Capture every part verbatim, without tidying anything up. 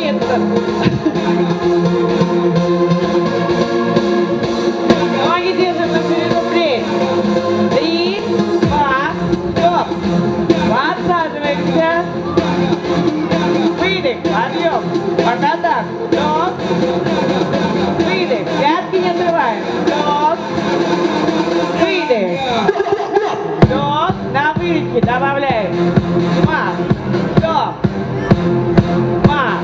наконец-то. Ноги держим на ширину плеч. Три, два, стоп. Подсаживаемся. Выдох, подъем. Пока так. Вдох. Выдох. Пятки не отрываем. Вдох. Выдох. Вдох. На выдохе добавляем. Мах. Вдох. Мах.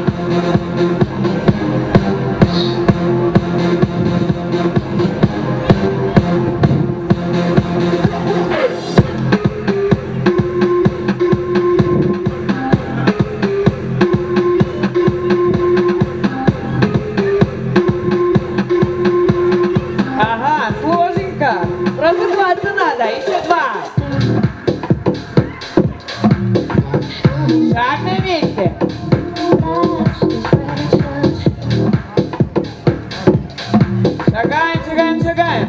Ага, сложненько. Просыпаться надо. Еще два. Шаг на месте. Шагаем, шагаем, шагаем.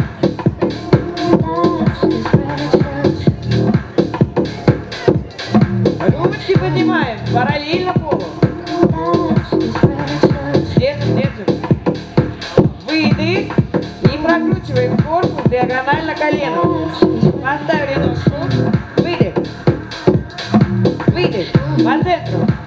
Ручки поднимаем параллельно полу. Держим, держим. Выдох. И прокручиваем корпус диагонально коленом. Поставили ножку. Выдох. Выдох. По центру.